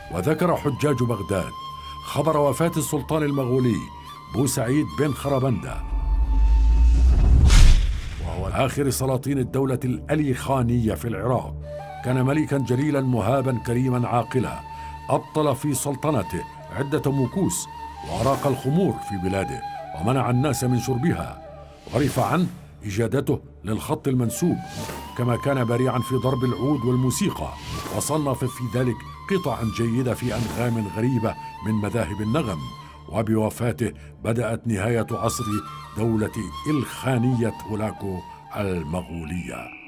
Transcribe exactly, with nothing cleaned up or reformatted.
وذكر حجاج بغداد خبر وفاة السلطان المغولي بوسعيد بن خربندة، وهو آخر سلاطين الدولة الألي خانية في العراق. كان ملكا جليلا مهابا كريما عاقلا، أبطل في سلطنته عدة مكوس، وأراق الخمور في بلاده ومنع الناس من شربها. عرف عنه إجادته للخط المنسوب، كما كان بريعا في ضرب العود والموسيقى، وصنف في ذلك قطعا جيدة في أنغام غريبة من مذاهب النغم. وبوفاته بدأت نهاية عصر دولة الخانية هولاكو المغولية.